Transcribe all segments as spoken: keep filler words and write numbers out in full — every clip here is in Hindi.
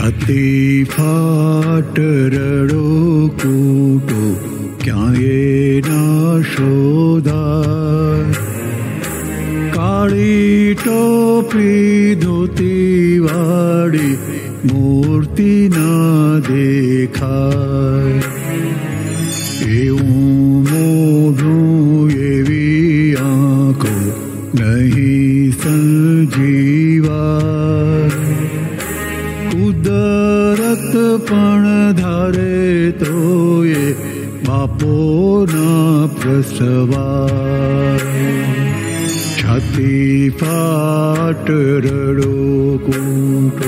छाती फाट रड़ो कूटो क्याये ना शोधाय। काली टोपी धोती वाड़ी मूर्ति ना देखाय। एवं मोढुं एवी आँखों नहीं संजीवाय। कुदरत पण धारे तो ये बापो ना प्रसवाय। छाती फाट रड़ो कूटो।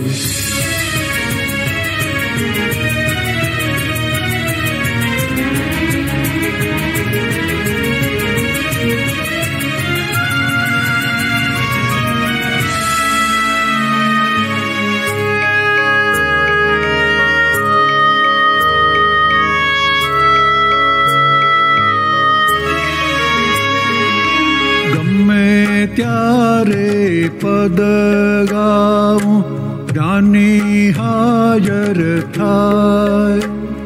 त्यारे पद गाऊं ज्ञानी हाजर थाय।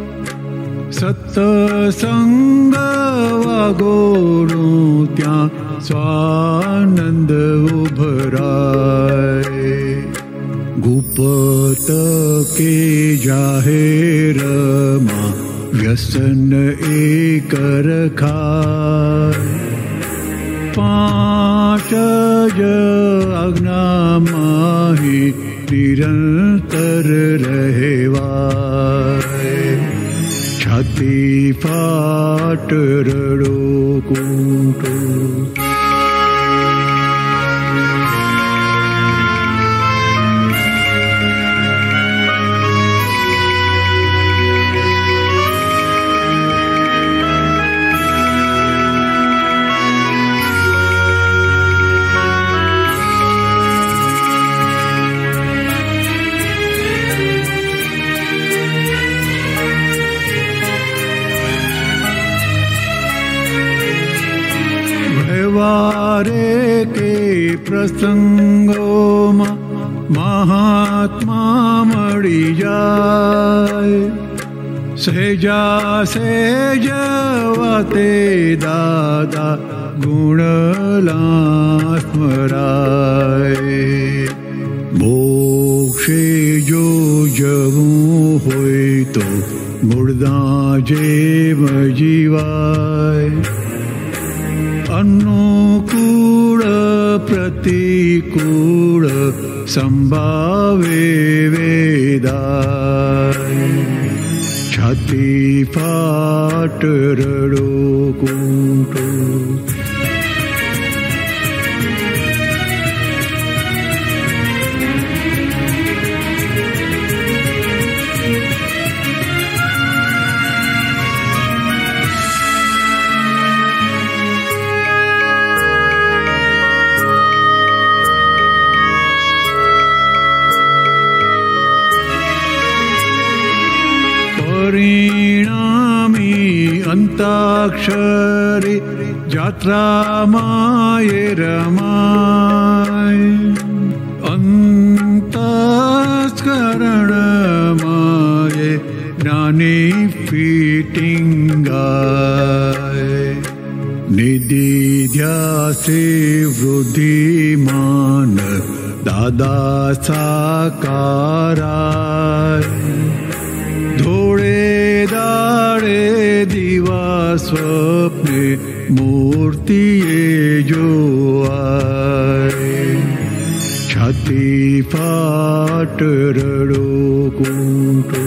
सत्संग वागोड़ूं त्या स्वानंद उभराय। गुप्त के जाहेर मां व्यसन एक रखाय। पांच ज आज्ञा माही निरंतर रहेवाय। छाती फाट रड़ो कूटो। वारे के प्रसंगों में महात्मा मड़ी जाए। सहजा सहज वाते दादा गुणला स्मराय। मोक्षे जो जवूं होय तो मुर्दा जेव जीवाय। अनुकूल प्रतिकूल संभावे वेदाय। छाती फाट रड़ो कूटो। परिणामी अंताक्षरी जात्रा माये रमाय। अंतस्करण माये ज्ञानी फीटिंगाय। निधि ध्यासे वृद्धिमान दादा साकाराय। धोड़े दाड़े दीवा स्वप्ने मूर्ति जो आए। छाती फाट रड़ो कूटो।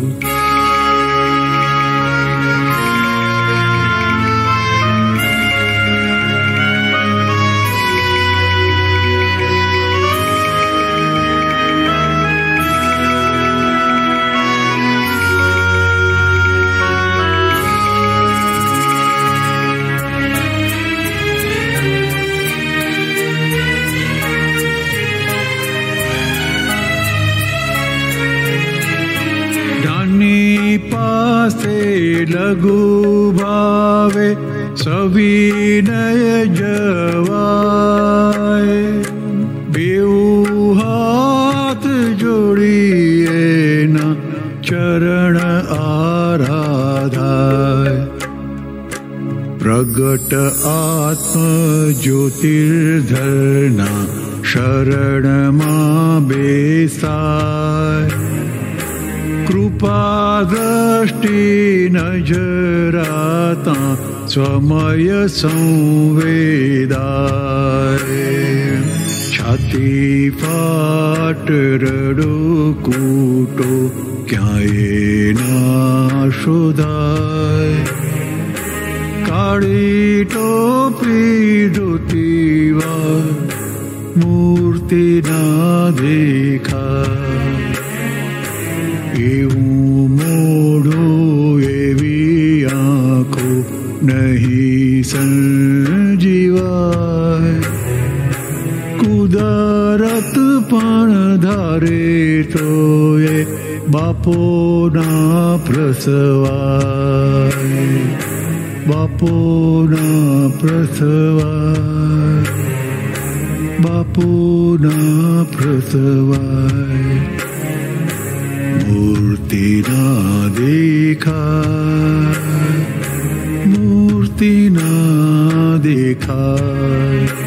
पासे लघु भावे सविनय जवाय। बेऊ हाथ जोड़िए चरण आराधाय प्रगट आत्म ज्योतिर्धरना शरण मां बेसाय कृपा दृष्टि नजराता स्वमय संवेदाय छाती फाट रडो कूटो क्याये नाशोदाय काळी टोपी धोतीवा मूर्ति ना देखा एवं मोड़ो एवी आँखो नहीं संजीवाय कुदरत पण धारे तो ये बापो ना प्रसवाय बापो ना प्रसवाय बापो ना प्रसवाय मूर्ति ना देखा मूर्ति ना देखा